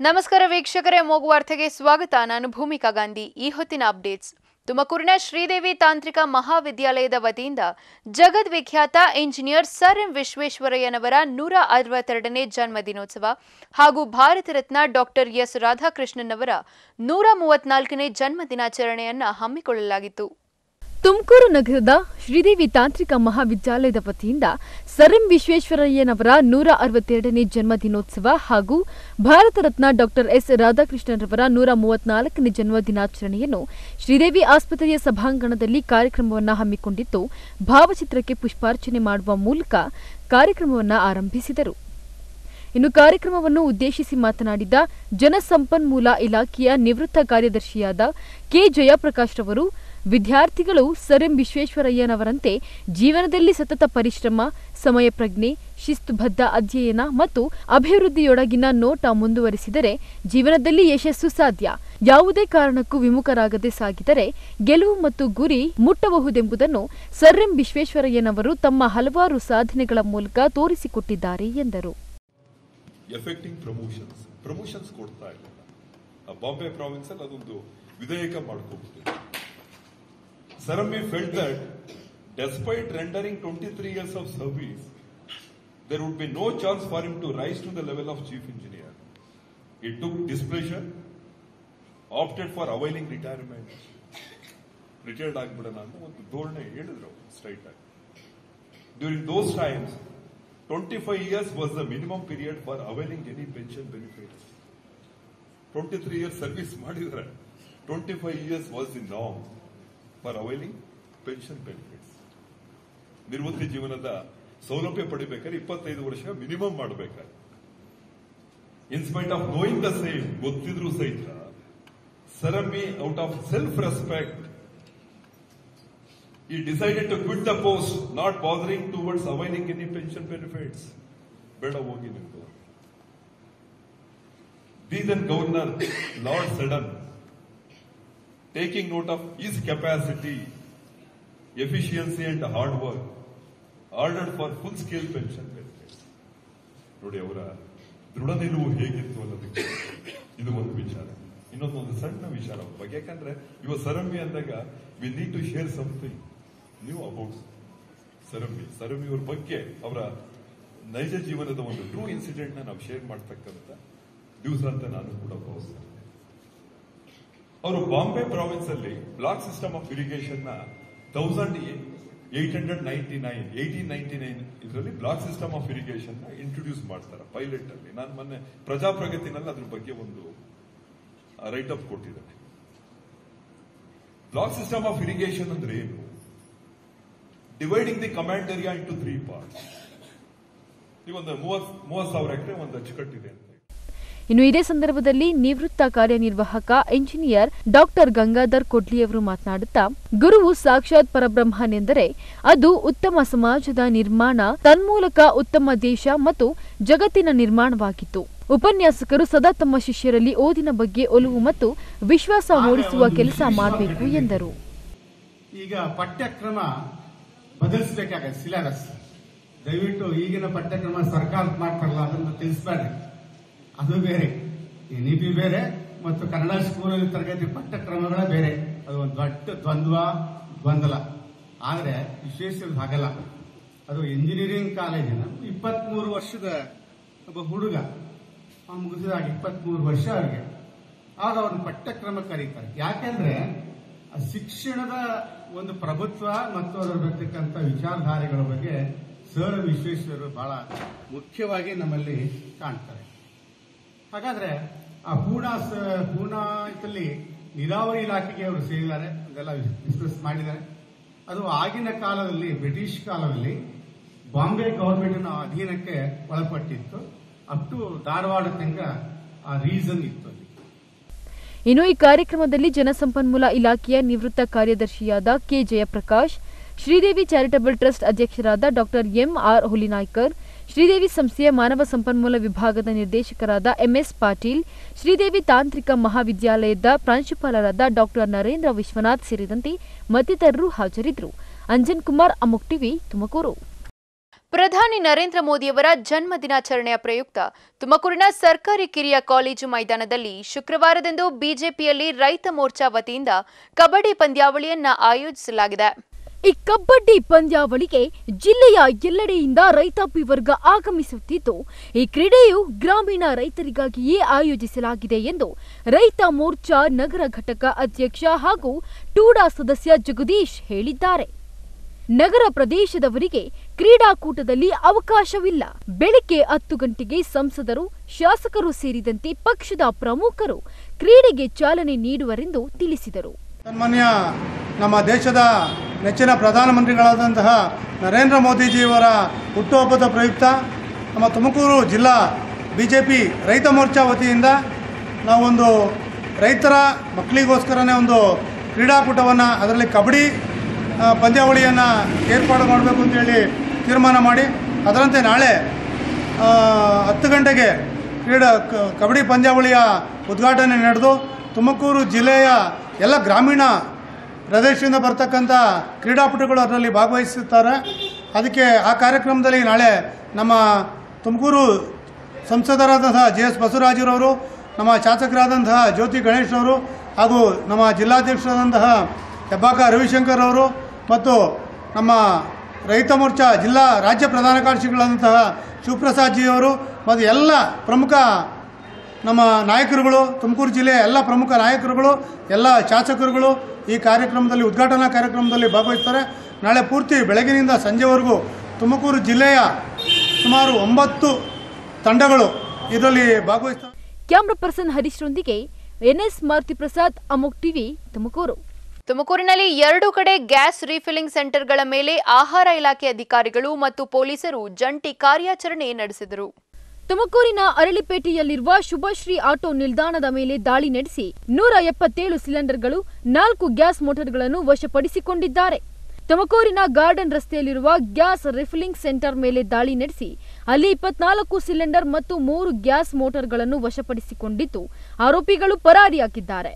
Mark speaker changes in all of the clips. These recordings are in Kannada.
Speaker 1: ನಮಸ್ಕಾರ ವೀಕ್ಷಕರೇ, ಮೂಗು ವಾರ್ತೆಗೆ ಸ್ವಾಗತ. ನಾನು ಭೂಮಿಕಾ ಗಾಂಧಿ. ಈ ಹೊತ್ತಿನ ಅಪ್ಡೇಟ್ಸ್. ತುಮಕೂರಿನ ಶ್ರೀದೇವಿ ತಾಂತ್ರಿಕ ಮಹಾವಿದ್ಯಾಲಯದ ವತಿಯಿಂದ ಜಗದ್ವಿಖ್ಯಾತ ಇಂಜಿನಿಯರ್ ಸರ್ ಎಂ ವಿಶ್ವೇಶ್ವರಯ್ಯನವರ 162ನೇ ಜನ್ಮದಿನೋತ್ಸವ ಹಾಗೂ ಭಾರತ ರತ್ನ ಡಾಕ್ಟರ್ ಎಸ್ ರಾಧಾಕೃಷ್ಣನ್ ಅವರ 134ನೇ ಜನ್ಮದಿನಾಚರಣೆಯನ್ನು ಹಮ್ಮಿಕೊಳ್ಳಲಾಗಿತ್ತು.
Speaker 2: ತುಮಕೂರು ನಗರದ ಶ್ರೀದೇವಿ ತಾಂತ್ರಿಕ ಮಹಾವಿದ್ಯಾಲಯದ ವತಿಯಿಂದ ಸರ್ ಎಂ ವಿಶ್ವೇಶ್ವರಯ್ಯನವರ 162ನೇ ಜನ್ಮದಿನೋತ್ಸವ ಹಾಗೂ ಭಾರತ ರತ್ನ ಡಾಕ್ಟರ್ ಎಸ್ ರಾಧಾಕೃಷ್ಣರವರ 134ನೇ ಜನ್ಮದಿನಾಚರಣೆಯನ್ನು ಶ್ರೀದೇವಿ ಆಸ್ಪತ್ರೆಯ ಸಭಾಂಗಣದಲ್ಲಿ ಕಾರ್ಯಕ್ರಮವನ್ನು ಹಮ್ಮಿಕೊಂಡಿದ್ದು, ಭಾವಚಿತ್ರಕ್ಕೆ ಪುಷ್ಪಾರ್ಚನೆ ಮಾಡುವ ಮೂಲಕ ಕಾರ್ಯಕ್ರಮವನ್ನು ಆರಂಭಿಸಿದರು. ಇನ್ನು ಕಾರ್ಯಕ್ರಮವನ್ನು ಉದ್ದೇಶಿಸಿ ಮಾತನಾಡಿದ ಜಲಸಂಪನ್ಮೂಲ ಇಲಾಖೆಯ ನಿವೃತ್ತ ಕಾರ್ಯದರ್ಶಿಯಾದ ಕೆ ಜಯಪ್ರಕಾಶ್ ರವರು, ವಿದ್ಯಾರ್ಥಿಗಳು ಸರ್ ಎಂ ವಿಶ್ವೇಶ್ವರಯ್ಯನವರಂತೆ ಜೀವನದಲ್ಲಿ ಸತತ ಪರಿಶ್ರಮ, ಸಮಯ ಪ್ರಜ್ಞೆ, ಶಿಸ್ತುಬದ್ಧ ಅಧ್ಯಯನ ಮತ್ತು ಅಭಿವೃದ್ಧಿಯೊಳಗಿನ ನೋಟ ಮುಂದುವರಿಸಿದರೆ ಜೀವನದಲ್ಲಿ ಯಶಸ್ಸು ಸಾಧ್ಯ. ಯಾವುದೇ ಕಾರಣಕ್ಕೂ ವಿಮುಖರಾಗದೆ ಸಾಗಿದರೆ ಗೆಲುವು ಮತ್ತು ಗುರಿ ಮುಟ್ಟಬಹುದೆಂಬುದನ್ನು ಸರ್ ಎಂ ವಿಶ್ವೇಶ್ವರಯ್ಯನವರು ತಮ್ಮ ಹಲವಾರು ಸಾಧನೆಗಳ ಮೂಲಕ ತೋರಿಸಿಕೊಟ್ಟಿದ್ದಾರೆ ಎಂದರು.
Speaker 3: ಎಫೆಕ್ಟಿಂಗ್ ಪ್ರಮೋಷನ್ಸ್ ಕೊಡ್ತಾ ಇಲ್ಲ. ಬಾಂಬೆ ಪ್ರಾವಿನ್ಸ್ ಅಲ್ಲಿ ಅದೊಂದು ವಿಧೇಯಕ ಮಾಡ್ಕೋಬಹುದು. Sir M felt that despite rendering 23 years of service, there would be no chance for him to rise to the level of chief engineer. He took displeasure, opted for availing retirement. Retired ಆಗ್ಬಿಡೋಣ ಅಂತ ಒಂದು ಧೋರಣೆ ಹೇಳಿದ್ರು ಸ್ಟ್ರೈಟ್ ಆಗಿ. During those times, 25 years was the minimum period for availing any pension benefits. 23 years service ಮಾಡಿದ್ರೆ 25 years was the norm for availing pension benefits. ನಿವೃತ್ತಿ ಜೀವನದ ಸೌಲಭ್ಯ ಪಡಿಬೇಕಾದ್ರೆ 25 ವರ್ಷ ಮಿನಿಮಮ್ ಮಾಡಬೇಕಾದ್ರೆ, in spite of knowing the same, ಗೊತ್ತಿದ್ರು ಸಹಿತ sir M out of self respect he decided to quit the post, not bothering towards availing any pension benefits. ಬೇಡ ಹೋಗಿ ನಿಮ್ದು. The then Governor Lord Seddon, taking note of his capacity, efficiency and hard work, ordered for full-scale pension benefits. ನೋಡಿ ಅವರ ದೃಢ ನಿಲುವು ಹೇಗಿತ್ತು ಅನ್ನೋದಕ್ಕೆ ಇದು ಒಂದು ವಿಚಾರ. ಇನ್ನೊಂದು ಸಣ್ಣ ವಿಚಾರ ಬಗ್ಗೆ, ಯಾಕಂದ್ರೆ ಇವ ಸರ್ ಎಂ ಅಂದಾಗ we need to share something new about sir M ಇವ್ರ ಬಗ್ಗೆ, ಅವರ ನೈಜ ಜೀವನದ ಒಂದು ಟ್ರೂ ಇನ್ಸಿಡೆಂಟ್ ನ ನಾವು ಶೇರ್ ಮಾಡ್ತಕ್ಕಂಥ ದಿವಸ ಅಂತ ನಾನು ಕೂಡ ಭಾವಿಸ್ತೇನೆ. ಅವರು ಬಾಂಬೆ ಪ್ರಾವಿನ್ಸ್ ಅಲ್ಲಿ ಬ್ಲಾಕ್ ಸಿಸ್ಟಮ್ ಆಫ್ ಇರಿಗೇಷನ್ ನ 1899 ಇದರಲ್ಲಿ ಬ್ಲಾಕ್ ಸಿಸ್ಟಮ್ ಆಫ್ ಇರಿಗೇಷನ್ ನ ಇಂಟ್ರೊಡ್ಯೂಸ್ ಮಾಡ್ತಾರೆ ಪೈಲಟ್ ಅಲ್ಲಿ. ನಾನು ಮೊನ್ನೆ ಪ್ರಜಾಪ್ರಗತಿನಲ್ಲಿ ಅದ್ರ ಬಗ್ಗೆ ಒಂದು ರೈಟ್ ಅಪ್ ಕೊಟ್ಟಿದ್ದೇನೆ. ಬ್ಲಾಕ್ ಸಿಸ್ಟಮ್ ಆಫ್ ಇರಿಗೇಷನ್ ಅಂದ್ರೆ ಏನು? Dividing the command area into 3 parts. ಈ ಒಂದು 30,000 ಎಕರೆ ಒಂದು ಅಚ್ಚುಕಟ್ಟಿದೆ ಅಂತ.
Speaker 2: ಇನ್ನು ಇದೇ ಸಂದರ್ಭದಲ್ಲಿ ನಿವೃತ್ತ ಕಾರ್ಯನಿರ್ವಾಹಕ ಇಂಜಿನಿಯರ್ ಡಾಕ್ಟರ್ ಗಂಗಾಧರ್ ಕೊಡ್ಲಿಯವರು ಮಾತನಾಡುತ್ತಾ, ಗುರುವು ಸಾಕ್ಷಾತ್ ಪರಬ್ರಹ್ಮನೆಂದರೆ ಅದು ಉತ್ತಮ ಸಮಾಜದ ನಿರ್ಮಾಣ, ತನ್ಮೂಲಕ ಉತ್ತಮ ದೇಶ ಮತ್ತು ಜಗತ್ತಿನ ನಿರ್ಮಾಣವಾಗಿತ್ತು. ಉಪನ್ಯಾಸಕರು ಸದಾ ತಮ್ಮ ಶಿಷ್ಯರಲ್ಲಿ ಓದಿನ ಬಗ್ಗೆ ಒಲವು ಮತ್ತು ವಿಶ್ವಾಸ ಮೂಡಿಸುವ ಕೆಲಸ ಮಾಡಬೇಕು ಎಂದರು.
Speaker 4: ಈಗ ಪಠ್ಯಕ್ರಮ ಬದಲಿಸಬೇಕಾಗತ್ತೆ, ಸಿಲೆಬಸ್. ದಯವಿಟ್ಟು ಈಗಿನ ಪಠ್ಯಕ್ರಮ ಸರ್ಕಾರ ಮಾಡ್ತಾರಲ್ಲ ಅದನ್ನು ತಿಳಿಸಬೇಡಿ. ಅದು ಬೇರೆ, ಎನ್ಇಪಿ ಬೇರೆ ಮತ್ತು ಕನ್ನಡ ಸ್ಕೂಲಲ್ಲಿ ತರಗತಿ ಪಠ್ಯಕ್ರಮಗಳೇ ಬೇರೆ. ಅದು ಒಂದು ದೊಡ್ಡ ಗೊಂದಲ. ಆದರೆ ವಿಶೇಷವಾದ ಹಾಗಲ್ಲ. ಅದು ಇಂಜಿನಿಯರಿಂಗ್ ಕಾಲೇಜಿನ 23 ವರ್ಷದ ಒಬ್ಬ ಹುಡುಗ ಮುಗಿಸಿದಾಗ 23 ವರ್ಷ ಅವರಿಗೆ. ಆಗ ಅವ್ರನ್ನ ಪಠ್ಯಕ್ರಮ ಕರೀತಾರೆ. ಯಾಕೆಂದ್ರೆ ಶಿಕ್ಷಣದ ಒಂದು ಪ್ರಭುತ್ವ ಮತ್ತು ಅದರ ಬರ್ತಕ್ಕಂಥ ವಿಚಾರಧಾರೆಗಳ ಬಗ್ಗೆ ಸರ್ ವಿಶ್ವೇಶ್ವರರು ಬಹಳ ಮುಖ್ಯವಾಗಿ ನಮ್ಮಲ್ಲಿ ಕಾಣ್ತಾರೆ. ಹಾಗಾದ್ರೆ ಆ ಪೂನಾದಲ್ಲಿ ನೀರಾವರಿ ಇಲಾಖೆಗೆ ಅವರು ಸೇರಿದ್ದಾರೆ, ಅದೆಲ್ಲ ಡಿಸ್ಕಸ್ ಮಾಡಿದ್ದಾರೆ. ಅದು ಆಗಿನ ಕಾಲದಲ್ಲಿ, ಬ್ರಿಟಿಷ್ ಕಾಲದಲ್ಲಿ ಬಾಂಬೆ ಗವರ್ಮೆಂಟ್ನ ಅಧೀನಕ್ಕೆ ಒಳಪಟ್ಟಿತ್ತು. ಅಪ್ ಟು ಧಾರವಾಡ ತನಕ ಆ ರೀಸನ್ ಇತ್ತು.
Speaker 2: ಇನ್ನು ಈ ಕಾರ್ಯಕ್ರಮದಲ್ಲಿ ಜಲಸಂಪನ್ಮೂಲ ಇಲಾಖೆಯ ನಿವೃತ್ತ ಕಾರ್ಯದರ್ಶಿಯಾದ K Jayaprakash, Sridevi charitable trust ಅಧ್ಯಕ್ಷರಾದ ಡಾಕ್ಟರ್ ಎಂಆರ್ ಹುಲಿನಾಯ್ಕರ್, ಶ್ರೀದೇವಿ ಸಂಸ್ಥೆಯ ಮಾನವ ಸಂಪನ್ಮೂಲ ವಿಭಾಗದ ನಿರ್ದೇಶಕರಾದ ಎಂಎಸ್ ಪಾಟೀಲ್, ಶ್ರೀದೇವಿ ತಾಂತ್ರಿಕ ಮಹಾವಿದ್ಯಾಲಯದ ಪ್ರಾಂಶುಪಾಲರಾದ ಡಾಕ್ಟರ್ ನರೇಂದ್ರ ವಿಶ್ವನಾಥ್ ಸೇರಿದಂತೆ ಮತ್ತಿತರರು ಹಾಜರಿದ್ದರು. ಅಂಜನ್ ಕುಮಾರ್, ಅಮುಕ್ ಟಿವಿ, ತುಮಕೂರು.
Speaker 1: ಪ್ರಧಾನಿ ನರೇಂದ್ರ ಮೋದಿಯವರ ಜನ್ಮ ದಿನಾಚರಣೆಯ ಪ್ರಯುಕ್ತ ತುಮಕೂರಿನ ಸರ್ಕಾರಿ ಕಿರಿಯ ಕಾಲೇಜು ಮೈದಾನದಲ್ಲಿ ಶುಕ್ರವಾರದಂದು ಬಿಜೆಪಿಯಲ್ಲಿ ರೈತ ಮೋರ್ಚಾ ವತಿಯಿಂದ ಕಬಡ್ಡಿ ಪಂದ್ಯಾವಳಿಯನ್ನ ಆಯೋಜಿಸಲಾಗಿದೆ.
Speaker 2: ಈ ಕಬಡ್ಡಿ ಪಂದ್ಯಾವಳಿಗೆ ಜಿಲ್ಲೆಯ ಎಲ್ಲೆಡೆಯಿಂದ ರೈತಾಪಿ ವರ್ಗ ಆಗಮಿಸುತ್ತಿದ್ದು, ಈ ಕ್ರೀಡೆಯು ಗ್ರಾಮೀಣ ರೈತರಿಗಾಗಿಯೇ ಆಯೋಜಿಸಲಾಗಿದೆ ಎಂದು ರೈತ ಮೋರ್ಚಾ ನಗರ ಘಟಕ ಅಧ್ಯಕ್ಷ ಹಾಗೂ ಟೂಡಾ ಸದಸ್ಯ ಜಗದೀಶ್ ಹೇಳಿದ್ದಾರೆ. ನಗರ ಪ್ರದೇಶದವರಿಗೆ ಕ್ರೀಡಾಕೂಟದಲ್ಲಿ ಅವಕಾಶವಿಲ್ಲ. ಬೆಳಿಗ್ಗೆ 10 ಗಂಟೆಗೆ ಸಂಸದರು, ಶಾಸಕರು ಸೇರಿದಂತೆ ಪಕ್ಷದ ಪ್ರಮುಖರು ಕ್ರೀಡೆಗೆ ಚಾಲನೆ ನೀಡುವರೆಂದು ತಿಳಿಸಿದರು.
Speaker 5: ಸನ್ಮಾನ್ಯ ನಮ್ಮ ದೇಶದ ನೆಚ್ಚಿನ ಪ್ರಧಾನಮಂತ್ರಿಗಳಾದಂತಹ ನರೇಂದ್ರ ಮೋದಿಜಿಯವರ ಹುಟ್ಟುಹಬ್ಬದ ಪ್ರಯುಕ್ತ ನಮ್ಮ ತುಮಕೂರು ಜಿಲ್ಲಾ ಬಿಜೆಪಿ ರೈತ ಮೋರ್ಚಾ ವತಿಯಿಂದ ನಾವೊಂದು ರೈತರ ಮಕ್ಕಳಿಗೋಸ್ಕರನೇ ಒಂದು ಕ್ರೀಡಾಕೂಟವನ್ನು, ಅದರಲ್ಲಿ ಕಬಡ್ಡಿ ಪಂದ್ಯಾವಳಿಯನ್ನು ಏರ್ಪಾಡು ಮಾಡಬೇಕು ಅಂತೇಳಿ ತೀರ್ಮಾನ ಮಾಡಿ, ಅದರಂತೆ ನಾಳೆ 10 ಗಂಟೆಗೆ ಕಬಡ್ಡಿ ಪಂದ್ಯಾವಳಿಯ ಉದ್ಘಾಟನೆ ನಡೆದು ತುಮಕೂರು ಜಿಲ್ಲೆಯ ಎಲ್ಲ ಗ್ರಾಮೀಣ ಪ್ರದೇಶದಿಂದ ಬರ್ತಕ್ಕಂಥ ಕ್ರೀಡಾಪಟುಗಳು ಅದರಲ್ಲಿ ಭಾಗವಹಿಸುತ್ತಾರೆ. ಅದಕ್ಕೆ ಆ ಕಾರ್ಯಕ್ರಮದಲ್ಲಿ ನಾಳೆ ನಮ್ಮ ತುಮಕೂರು ಸಂಸದರಾದಂತಹ JS ಬಸವರಾಜರವರು, ನಮ್ಮ ಶಾಸಕರಾದಂತಹ ಜ್ಯೋತಿ ಗಣೇಶ್ ಅವರು ಹಾಗೂ ನಮ್ಮ ಜಿಲ್ಲಾಧ್ಯಕ್ಷರಾದಂತಹ ಹೆಬ್ಬಾಕ ರವಿಶಂಕರ್ ಅವರು ಮತ್ತು ನಮ್ಮ ರೈತ ಮೋರ್ಚಾ ಜಿಲ್ಲಾ ರಾಜ್ಯ ಪ್ರಧಾನ ಕಾರ್ಯದರ್ಶಿಗಳಾದಂತಹ ಶಿವಪ್ರಸಾದ್ ಜಿಯವರು ಮತ್ತು ಎಲ್ಲ ಪ್ರಮುಖ ನಮ್ಮ ನಾಯಕರುಗಳು, ತುಮಕೂರು ಜಿಲ್ಲೆಯ ಎಲ್ಲ ಪ್ರಮುಖ ನಾಯಕರುಗಳು, ಎಲ್ಲ ಶಾಸಕರುಗಳು ಈ ಕಾರ್ಯಕ್ರಮದಲ್ಲಿ, ಉದ್ಘಾಟನಾ ಕಾರ್ಯಕ್ರಮದಲ್ಲಿ ಭಾಗವಹಿಸ್ತಾರೆ. ನಾಳೆ ಪೂರ್ತಿ ಬೆಳಗಿನಿಂದ ಸಂಜೆವರೆಗೂ ತುಮಕೂರು ಜಿಲ್ಲೆಯ ಸುಮಾರು 9 ತಂಡಗಳು ಇದರಲ್ಲಿ ಭಾಗವಹಿಸ್ತಾರೆ.
Speaker 2: ಕ್ಯಾಮರಾ ಪರ್ಸನ್ ಹರೀಶ್ರೊಂದಿಗೆ NS ಮಾರುತಿ ಪ್ರಸಾದ್, ಅಮೋಕ್ ಟಿವಿ, ತುಮಕೂರು.
Speaker 1: ತುಮಕೂರಿನಲ್ಲಿ 2 ಕಡೆ ಗ್ಯಾಸ್ ರೀಫಿಲ್ಲಿಂಗ್ ಸೆಂಟರ್ಗಳ ಮೇಲೆ ಆಹಾರ ಇಲಾಖೆ ಅಧಿಕಾರಿಗಳು ಮತ್ತು ಪೊಲೀಸರು ಜಂಟಿ ಕಾರ್ಯಾಚರಣೆ ನಡೆಸಿದರು.
Speaker 2: ತುಮಕೂರಿನ ಅರಳಿಪೇಟೆಯಲ್ಲಿರುವ ಶುಭಶ್ರೀ ಆಟೋ ನಿಲ್ದಾಣದ ಮೇಲೆ ದಾಳಿ ನಡೆಸಿ 177 ಸಿಲಿಂಡರ್ಗಳು, 4 ಗ್ಯಾಸ್ ಮೋಟಾರ್ಗಳನ್ನು ವಶಪಡಿಸಿಕೊಂಡಿದ್ದಾರೆ. ತುಮಕೂರಿನ ಗಾರ್ಡನ್ ರಸ್ತೆಯಲ್ಲಿರುವ ಗ್ಯಾಸ್ ರಿಫಿಲ್ಲಿಂಗ್ ಸೆಂಟರ್ ಮೇಲೆ ದಾಳಿ ನಡೆಸಿ ಅಲ್ಲಿ 24 ಸಿಲಿಂಡರ್ ಮತ್ತು 3 ಗ್ಯಾಸ್ ಮೋಟಾರ್ಗಳನ್ನು ವಶಪಡಿಸಿಕೊಂಡಿದ್ದು, ಆರೋಪಿಗಳು ಪರಾರಿಯಾಗಿದ್ದಾರೆ.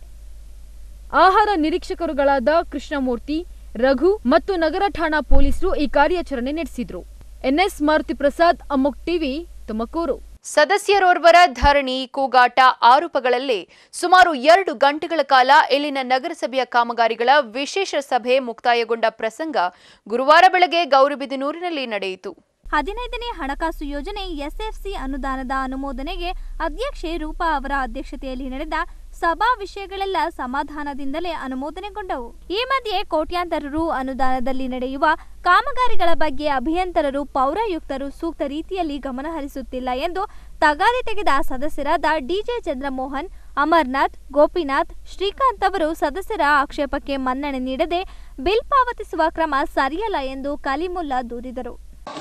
Speaker 2: ಆಹಾರ ನಿರೀಕ್ಷಕರುಗಳಾದ ಕೃಷ್ಣಮೂರ್ತಿ, ರಘು ಮತ್ತು ನಗರ ಠಾಣಾ ಪೊಲೀಸರು ಈ ಕಾರ್ಯಾಚರಣೆ ನಡೆಸಿದ್ರು. NS Maruti Prasad, Amogh TV, Tumakuru.
Speaker 1: ಸದಸ್ಯರೋರ್ವರ ಧರಣಿ, ಕೂಗಾಟ, ಆರೋಪಗಳಲ್ಲೇ ಸುಮಾರು 2 ಗಂಟೆಗಳ ಕಾಲ ಇಲ್ಲಿನ ನಗರಸಭೆಯ ಕಾಮಗಾರಿಗಳ ವಿಶೇಷ ಸಭೆ ಮುಕ್ತಾಯಗೊಂಡ ಪ್ರಸಂಗ ಗುರುವಾರ ಬೆಳಗ್ಗೆ ಗೌರಿಬಿದನೂರಿನಲ್ಲಿ ನಡೆಯಿತು.
Speaker 6: 15ನೇ ಹಣಕಾಸು ಯೋಜನೆ SFC ಅನುದಾನದ ಅನುಮೋದನೆಗೆ ಅಧ್ಯಕ್ಷೆ ರೂಪಾ ಅವರ ಅಧ್ಯಕ್ಷತೆಯಲ್ಲಿ ನಡೆದ ಸಭಾ ವಿಷಯಗಳೆಲ್ಲ ಸಮಾಧಾನದಿಂದಲೇ ಅನುಮೋದನೆಗೊಂಡವು. ಈ ಮಧ್ಯೆ ಕೋಟ್ಯಾಂತರ ರು ಅನುದಾನದಲ್ಲಿ ನಡೆಯುವ ಕಾಮಗಾರಿಗಳ ಬಗ್ಗೆ ಅಭಿಯಂತರರು, ಪೌರಾಯುಕ್ತರು ಸೂಕ್ತ ರೀತಿಯಲ್ಲಿ ಗಮನಹರಿಸುತ್ತಿಲ್ಲ ಎಂದು ತಗಾದೆ ತೆಗೆದ ಸದಸ್ಯರಾದ DJ ಚಂದ್ರಮೋಹನ್, ಅಮರ್ನಾಥ್, ಗೋಪಿನಾಥ್, ಶ್ರೀಕಾಂತ್ ಅವರು ಸದಸ್ಯರ ಆಕ್ಷೇಪಕ್ಕೆ ಮನ್ನಣೆ ನೀಡದೆ ಬಿಲ್ ಪಾವತಿಸುವ ಕ್ರಮ ಸರಿಯಲ್ಲ ಎಂದು ಕಲಿಮುಲ್ಲಾ ದೂರಿದರು.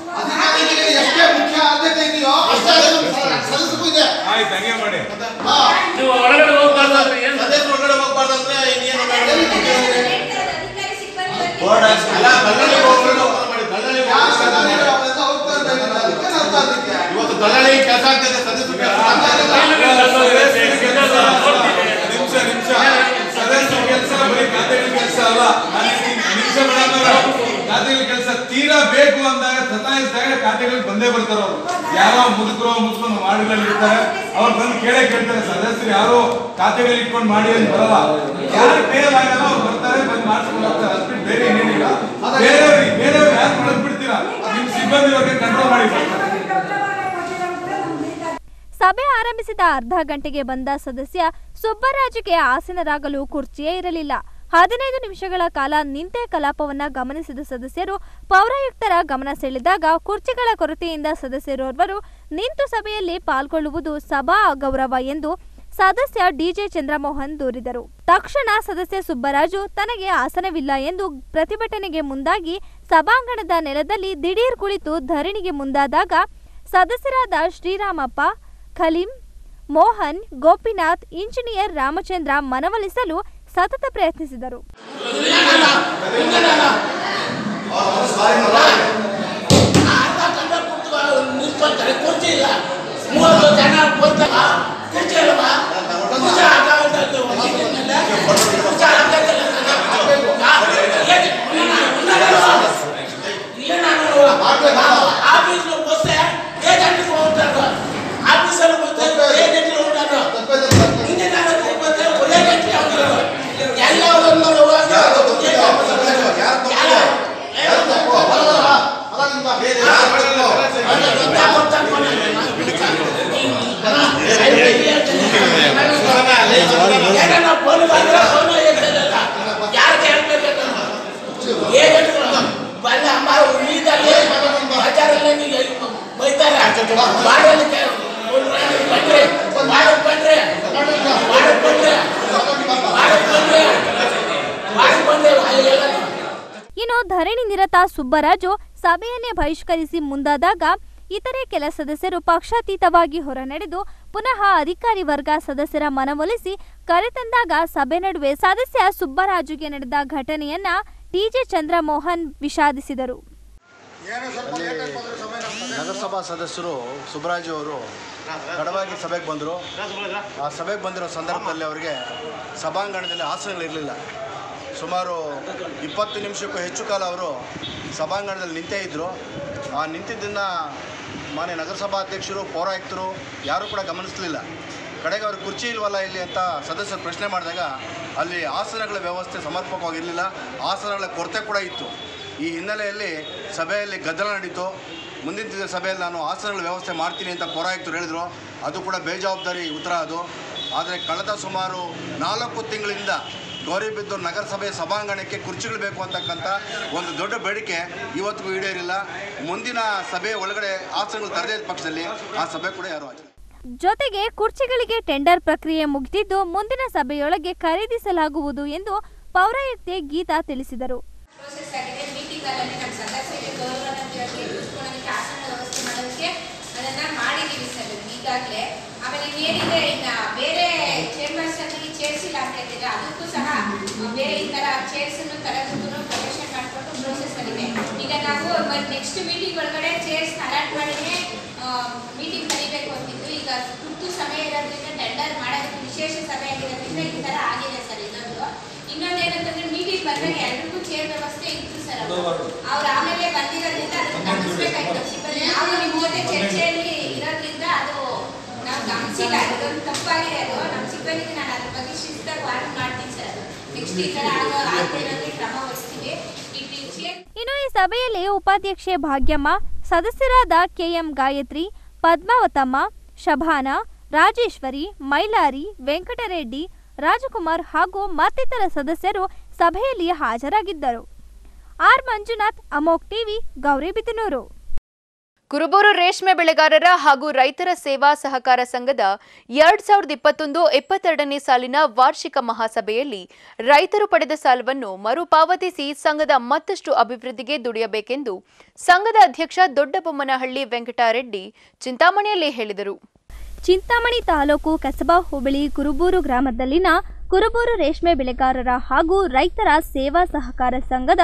Speaker 7: ಕೆಲಸ ತೀರಾ ಬೇಕು ಅಂದಾಗ ಸತಾಯಿಸಿದಾಗ ಖಾತೆಗಳಿಗೆ ಬಂದೇ ಬರ್ತಾರೆ. ಅವರು ಯಾರೋ ಮುದುಕರು ಮಾಡಿಗಳಲ್ಲಿ ಇರ್ತಾರೆ, ಅವ್ರು ಬಂದು ಕೇಳ್ತಾರೆ. ಸದಸ್ಯರು ಯಾರೋ ಖಾತೆಗಳಿಗೆ ಇಟ್ಕೊಂಡು ಮಾಡಿ ಅಂತ ಬರಲ್ಲ. ಯಾರು ಬೇರೆಲ್ಲ ಅವ್ರು ಬರ್ತಾರೆ, ಬಂದು ಮಾಡಿಸ್ಕೊಂಡು ಹೋಗ್ತಾರೆ. ಅಷ್ಟು ಬೇರೆ ಏನೇನಿಲ್ಲ. ಬೇರೆಯವ್ರು ಯಾರು ಮಾಡೋದು ಬಿಡ್ತೀರಾ? ನಿಮ್ ಸಿಬ್ಬಂದಿ ಬಗ್ಗೆ ಕಂಟ್ರೋಲ್ ಮಾಡಿ.
Speaker 6: ಸಭೆ ಆರಂಭಿಸಿದ ಅರ್ಧ ಗಂಟೆಗೆ ಬಂದ ಸದಸ್ಯ ಸುಬ್ಬರಾಜುಗೆ ಆಸೀನರಾಗಲು ಕುರ್ಚಿಯೇ ಇರಲಿಲ್ಲ. 15 ನಿಮಿಷಗಳ ಕಾಲ ನಿಂತೆ ಕಲಾಪವನ್ನ ಗಮನಿಸಿದ ಸದಸ್ಯರು ಪೌರಾಯುಕ್ತರ ಗಮನ ಸೆಳೆದಾಗ ಕುರ್ಚಿಗಳ ಕೊರತೆಯಿಂದ ಸದಸ್ಯರೋರ್ವರು ನಿಂತು ಸಭೆಯಲ್ಲಿ ಪಾಲ್ಗೊಳ್ಳುವುದು ಸಭಾ ಅಗೌರವ ಎಂದು ಸದಸ್ಯ DJ ಚಂದ್ರಮೋಹನ್ ದೂರಿದರು. ತಕ್ಷಣ ಸದಸ್ಯ ಸುಬ್ಬರಾಜು ತನಗೆ ಆಸನವಿಲ್ಲ ಎಂದು ಪ್ರತಿಭಟನೆಗೆ ಮುಂದಾಗಿ ಸಭಾಂಗಣದ ನೆಲದಲ್ಲಿ ದಿಢೀರ್ ಕುಳಿತು ಧರಣಿಗೆ ಮುಂದಾದಾಗ ಸದಸ್ಯರಾದ ಶ್ರೀರಾಮಪ್ಪ, ಖಲೀಂ, ಮೋಹನ್, ಗೋಪಿನಾಥ್, ಇಂಜಿನಿಯರ್ ರಾಮಚಂದ್ರ ಮನವೊಲಿಸಲು ಸತತ ಪ್ರಯತ್ನಿಸಿದರು. ಇನ್ನು ಧರಣಿ ನಿರತ ಸುಬ್ಬರಾಜು ಸಭೆಯನ್ನೇ ಬಹಿಷ್ಕರಿಸಿ ಮುಂದಾದಾಗ ಇತರೆ ಕೆಲ ಸದಸ್ಯರು ಪಕ್ಷಾತೀತವಾಗಿ ಹೊರನಡೆದು ಪುನಃ ಅಧಿಕಾರಿ ವರ್ಗ ಸದಸ್ಯರ ಮನವೊಲಿಸಿ ಕರೆತಂದಾಗ ಸಭೆ ನಡುವೆ ಸದಸ್ಯ ಸುಬ್ಬರಾಜುಗೆ ನಡೆದ ಘಟನೆಯನ್ನ ಟಿಜೆ ಚಂದ್ರಮೋಹನ್ ವಿಷಾದಿಸಿದರು.
Speaker 8: ನಗರಸಭಾ ಸದಸ್ಯರು ಸುಬ್ಬರಾಜು ಅವರು ತಡವಾಗಿ ಸಭೆಗೆ ಬಂದರು. ಆ ಸಭೆಗೆ ಬಂದಿರೋ ಸಂದರ್ಭದಲ್ಲಿ ಅವರಿಗೆ ಸಭಾಂಗಣದಲ್ಲಿ ಆಸನಗಳಿರಲಿಲ್ಲ. ಸುಮಾರು 20 ನಿಮಿಷಕ್ಕೂ ಹೆಚ್ಚು ಕಾಲ ಅವರು ಸಭಾಂಗಣದಲ್ಲಿ ನಿಂತೇ ಇದ್ದರು. ಆ ನಿಂತಿದ್ದನ್ನು ಮಾನ್ಯ ನಗರಸಭಾ ಅಧ್ಯಕ್ಷರು, ಪೌರಾಯುಕ್ತರು ಯಾರೂ ಕೂಡ ಗಮನಿಸಲಿಲ್ಲ. ಕಡೆಗೆ ಅವ್ರಿಗೆ ಕುರ್ಚಿ ಇಲ್ವಲ್ಲ ಇಲ್ಲಿ ಅಂತ ಸದಸ್ಯರು ಪ್ರಶ್ನೆ ಮಾಡಿದಾಗ ಅಲ್ಲಿ ಆಸನಗಳ ವ್ಯವಸ್ಥೆ ಸಮರ್ಪಕವಾಗಿರಲಿಲ್ಲ, ಆಸನಗಳ ಕೊರತೆ ಕೂಡ ಇತ್ತು. ಈ ಹಿನ್ನೆಲೆಯಲ್ಲಿ ಸಭೆಯಲ್ಲಿ ಗದ್ದಲ ನಡೀತು. ಮುಂದಿನ ಸಭೆಯಲ್ಲಿ ನಾನು ಆಸನಗಳ ವ್ಯವಸ್ಥೆ ಮಾಡ್ತೀನಿ ಅಂತ ಪೌರಾಯುಕ್ತರು ಹೇಳಿದರು. ಅದು ಕೂಡ ಬೇಜವಾಬ್ದಾರಿ ಉತ್ತರ ಅದು. ಆದರೆ ಕಳೆದ ಸುಮಾರು 4 ತಿಂಗಳಿಂದ ಗೌರಿಬಿದನೂರು ನಗರಸಭೆ ಸಭಾಂಗಣಕ್ಕೆ ಕುರ್ಚಿಗಳು ಬೇಕು ಅಂತಕ್ಕಂಥ ಒಂದು ದೊಡ್ಡ ಬೇಡಿಕೆ ಇವತ್ತಿಗೂ ಈಡೇರಿಲ್ಲ. ಮುಂದಿನ ಸಭೆ ಒಳಗಡೆ ಆಸನಗಳು ತರದೇ ಇದ್ದ ಪಕ್ಷದಲ್ಲಿ ಆ ಸಭೆ ಕೂಡ ಯಾರು ಆಗಿಲ್ಲ.
Speaker 6: ಜೊತೆಗೆ ಕುರ್ಚಿಗಳಿಗೆ ಟೆಂಡರ್ ಪ್ರಕ್ರಿಯೆ ಮುಗಿದಿದ್ದು ಮುಂದಿನ ಸಭೆಯೊಳಗೆ ಖರೀದಿಸಲಾಗುವುದು ಎಂದು ಪೌರಾಯುಕ್ತೆ ಗೀತಾ ತಿಳಿಸಿದರು.
Speaker 9: ಅದಕ್ಕೂ ಸಹ ಬೇರೆ ಈ ತರ ಚೇರ್ಸ್ ತರಗತಿಗೂ ಪ್ರೊಟೆಕ್ಷನ್ ಮಾಡಿಕೊಂಡು ಪ್ರೋಸೆಸ್ ಆಗಿದೆ. ಈಗ ನಾವು ನೆಕ್ಸ್ಟ್ ಮೀಟಿಂಗ್ ಒಳಗಡೆ ಚೇರ್ಸ್ ಅಲಾಟ್ ಮಾಡಿನೇ ಮೀಟಿಂಗ್ ಕರಿಬೇಕು ಅಂತಿದ್ದು. ಈಗ ತುರ್ತು ಸಮಯ ಇರೋದ್ರಿಂದ ಟೆಂಡರ್ ಮಾಡೋದಕ್ಕೆ ವಿಶೇಷ ಸಭೆ ಆಗಿರೋದ್ರಿಂದ ಈ ತರ ಆಗಿದೆ ಸರ್. ಇನ್ನೊಂದೇನಂತಂದ್ರೆ ಮೀಟಿಂಗ್ ಬಂದಾಗ ಎಲ್ರಿಗೂ ಚೇರ್ ವ್ಯವಸ್ಥೆ ಇತ್ತು ಸರ್. ಅವ್ರು ಆಮೇಲೆ ಬಂದಿರೋದ್ರಿಂದ ಅದನ್ನ ಗಮನಿಸಬೇಕಾಯ್ತು. ನಾವು ನಿಮ್ಮ ಜೊತೆ ಚರ್ಚೆಯಲ್ಲಿ ಇರೋದ್ರಿಂದ ಅದು ನಾವು ಗಮನಿಸಿಲ್ಲ. ಇದೊಂದು ತಪ್ಪಾಗಿದೆ. ಅದು ನಮ್ಮ ಸಿಬ್ಬಂದಿಗೆ ನಾನು ಅದ್ರ ಬಗ್ಗೆ ಶಿಸ್ತಾಗಿ ವಾರ್ನ್ ಮಾಡ್ತೀನಿ ಸರ್. ನೆಕ್ಸ್ಟ್ ಈ ತರ ಆಗದಿರೋದ್ರೆ ಕ್ರಮ ವಹಿಸ್ತೀವಿ.
Speaker 6: ಇನ್ನು ಈ ಸಭೆಯಲ್ಲಿ ಉಪಾಧ್ಯಕ್ಷೆ ಭಾಗ್ಯಮ್ಮ, ಸದಸ್ಯರಾದ ಕೆಎಂ ಗಾಯತ್ರಿ, ಪದ್ಮಾವತಮ್ಮ, ಶಭಾನಾ, ರಾಜೇಶ್ವರಿ, ಮೈಲಾರಿ, ವೆಂಕಟರೆಡ್ಡಿ, ರಾಜಕುಮಾರ್ ಹಾಗೂ ಮತ್ತಿತರ ಸದಸ್ಯರು ಸಭೆಯಲ್ಲಿ ಹಾಜರಾಗಿದ್ದರು. ಆರ್ ಮಂಜುನಾಥ್, ಅಮೋಕ್ ಟಿವಿ, ಗೌರಿಬಿದನೂರು.
Speaker 1: ಕುರುಬೂರು ರೇಷ್ಮೆ ಬೆಳೆಗಾರರ ಹಾಗೂ ರೈತರ ಸೇವಾ ಸಹಕಾರ ಸಂಘದ 2021-22ನೇ ಸಾಲಿನ ವಾರ್ಷಿಕ ಮಹಾಸಭೆಯಲ್ಲಿ ರೈತರು ಪಡೆದ ಸಾಲವನ್ನು ಮರುಪಾವತಿಸಿ ಸಂಘದ ಮತ್ತಷ್ಟು ಅಭಿವೃದ್ಧಿಗೆ ದುಡಿಯಬೇಕೆಂದು ಸಂಘದ ಅಧ್ಯಕ್ಷ ದೊಡ್ಡಬೊಮ್ಮನಹಳ್ಳಿ ವೆಂಕಟರೆಡ್ಡಿ ಚಿಂತಾಮಣಿಯಲ್ಲಿ ಹೇಳಿದರು.
Speaker 6: ಚಿಂತಾಮಣಿ ತಾಲೂಕು ಕಸಬಾ ಹೋಬಳಿ ಕುರುಬೂರು ಗ್ರಾಮದಲ್ಲಿನ ಕುರುಬೂರು ರೇಷ್ಮೆ ಬೆಳೆಗಾರರ ಹಾಗೂ ರೈತರ ಸೇವಾ ಸಹಕಾರ ಸಂಘದ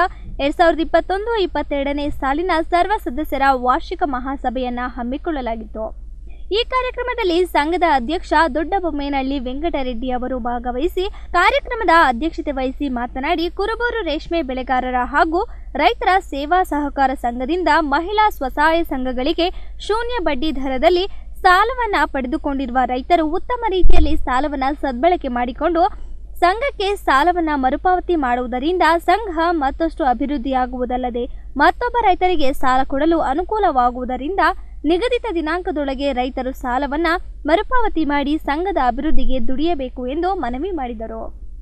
Speaker 6: 2021-22ನೇ ಸಾಲಿನ ಸರ್ವ ಸದಸ್ಯರ ವಾರ್ಷಿಕ ಮಹಾಸಭೆಯನ್ನ ಹಮ್ಮಿಕೊಳ್ಳಲಾಗಿತ್ತು. ಈ ಕಾರ್ಯಕ್ರಮದಲ್ಲಿ ಸಂಘದ ಅಧ್ಯಕ್ಷ ದೊಡ್ಡಬೊಮ್ಮನಹಳ್ಳಿ ವೆಂಕಟರೆಡ್ಡಿ ಅವರು ಭಾಗವಹಿಸಿ ಕಾರ್ಯಕ್ರಮದ ಅಧ್ಯಕ್ಷತೆ ವಹಿಸಿ ಮಾತನಾಡಿ, ಕುರುಬೂರು ರೇಷ್ಮೆ ಬೆಳೆಗಾರರ ಹಾಗೂ ರೈತರ ಸೇವಾ ಸಹಕಾರ ಸಂಘದಿಂದ ಮಹಿಳಾ ಸ್ವಸಹಾಯ ಸಂಘಗಳಿಗೆ ಶೂನ್ಯ ಬಡ್ಡಿ ದರದಲ್ಲಿ ಸಾಲವನ್ನ ಪಡೆದುಕೊಂಡಿರುವ ರೈತರು ಉತ್ತಮ ರೀತಿಯಲ್ಲಿ ಸಾಲವನ್ನ ಸದ್ಬಳಕೆ ಮಾಡಿಕೊಂಡು ಸಂಘಕ್ಕೆ ಸಾಲವನ್ನ ಮರುಪಾವತಿ ಮಾಡುವುದರಿಂದ ಸಂಘ ಮತ್ತಷ್ಟು ಅಭಿವೃದ್ಧಿಯಾಗುವುದಲ್ಲದೆ ಮತ್ತೊಬ್ಬ ರೈತರಿಗೆ ಸಾಲ ಕೊಡಲು ಅನುಕೂಲವಾಗುವುದರಿಂದ ನಿಗದಿತ ದಿನಾಂಕದೊಳಗೆ ರೈತರು ಸಾಲವನ್ನ ಮರುಪಾವತಿ ಮಾಡಿ ಸಂಘದ ಅಭಿವೃದ್ಧಿಗೆ ದುಡಿಯಬೇಕು ಎಂದು ಮನವಿ ಮಾಡಿದರು.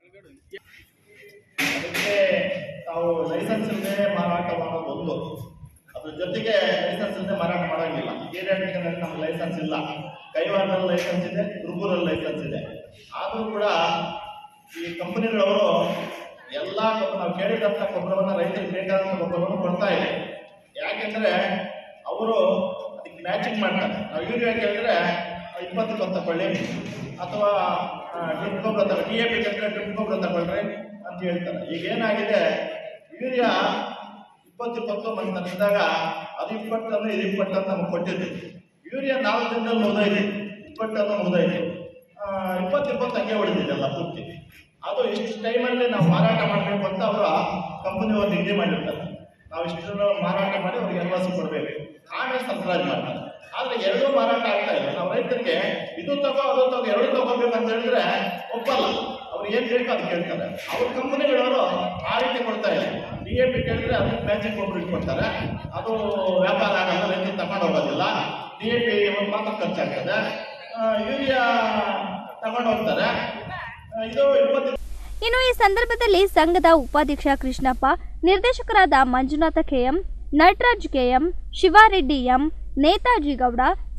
Speaker 10: ಅದ್ರ ಜೊತೆಗೆ ಲೈಸೆನ್ಸ್ ಇಲ್ಲದೆ ಮಾರಾಟ ಮಾಡೋಂಗಿಲ್ಲ. ಏರಿಯಾಟಿಕನಲ್ಲಿ ನಮ್ಗೆ ಲೈಸೆನ್ಸ್ ಇಲ್ಲ. ಕೈವಾರದಲ್ಲಿ ಲೈಸೆನ್ಸ್ ಇದೆ, ಕುರುಬೂರಲ್ಲಿ ಲೈಸೆನ್ಸ್ ಇದೆ. ಆದರೂ ಕೂಡ ಈ ಕಂಪನಿಗಳವರು ಎಲ್ಲ ನಾವು ಕೇಳಿದಂಥ ಗೊಬ್ಬರವನ್ನು ರೈತರಿಗೆ ಬೇಕಾದಂಥ ಗೊಬ್ಬರವನ್ನು ಕೊಡ್ತಾ ಇದೆ. ಯಾಕೆಂದರೆ ಅವರು ಅದಕ್ಕೆ ಮ್ಯಾಚಿಂಗ್ ಮಾಡ್ತಾರೆ. ನಾವು ಯೂರಿಯಾ ಕೇಳಿದ್ರೆ 20 ತಗೊಳ್ಳಿ ಅಥವಾ ಡ್ರಿಪ್ ಗೊಬ್ಬರ ತಗೊಳ್ಳಿ, DAP ಕೇಳಿದ್ರೆ ಡ್ರಿಪ್ ಗೊಬ್ಬರ ತಗೊಳ್ರಿ ಅಂತ ಹೇಳ್ತಾರೆ. ಈಗ ಏನಾಗಿದೆ, ಯೂರಿಯಾ 20 ಮಂದಿದಾಗ ಅದು 20 ಅಂದ್ರೆ ಇದು 20 ಅಂತ ನಮ್ಗೆ ಕೊಟ್ಟಿದ್ದೆ. ಯೂರಿಯಾ 4 ದಿನದಲ್ಲಿ ಮುಗಿದೈತೆ, 20 ಅಂತ ಮುಗಿದೈತೆ, 20 ಹಂಗೆ ಹೊಡೆದಿದ್ದೆಲ್ಲ ಪೂರ್ತಿ. ಅದು ಇಷ್ಟು ಟೈಮಲ್ಲಿ ನಾವು ಮಾರಾಟ ಮಾಡಬೇಕು ಅಂತ ಅವರ ಕಂಪನಿಯವರು ನಿಗದಿ ಮಾಡಿರ್ತಾರೆ. ನಾವು ಇಷ್ಟು ಮಾರಾಟ ಮಾಡಿ ಅವ್ರಿಗೆ ಎಲ್ವಾಸಿ ಕೊಡಬೇಕು, ಆಮೇಲೆ ಸರಬರಾಜು ಮಾಡ್ತಾರೆ. ಆದರೆ ಎರಡೂ ಮಾರಾಟ ಆಗ್ತಾ ಇಲ್ಲ. ನಾವು ರೈತರಿಗೆ ಇದು ತಗೋ ಅದು ತಗೋ ಎರಡು ತಗೋಬೇಕು ಅಂತ ಹೇಳಿದ್ರೆ ಒಪ್ಪಲ್ಲ. ಅವ್ರು ಏನು ಬೇಕು ಅದು ಕೇಳ್ತಾರೆ. ಅವ್ರ ಕಂಪನಿಗಳವರು ಆ ರೀತಿ ಕೊಡ್ತಾ ಇಲ್ಲ. DAP ಕೇಳಿದ್ರೆ ಅದಕ್ಕೆ ಮ್ಯಾಚಿಂಗ್ ಒಬ್ಬರಿಗೆ ಕೊಡ್ತಾರೆ, ಅದು ವ್ಯಾಪಾರ ಆಗಲ್ಲ, ರೈತರು ತಗೊಂಡು ಹೋಗೋದಿಲ್ಲ. DAP ಮಾತ್ರ ಖರ್ಚಾಗ್ತದೆ, ಯೂರಿಯಾ ತಗೊಂಡು ಹೋಗ್ತಾರೆ. ಇದು 20.
Speaker 6: ಇನ್ನು ಈ ಸಂದರ್ಭದಲ್ಲಿ ಸಂಘದ ಉಪಾಧ್ಯಕ್ಷ ಕೃಷ್ಣಪ್ಪ, ನಿರ್ದೇಶಕರಾದ Manjunatha KM, Nataraj KM, Shivareddy M, Netaji Gowda,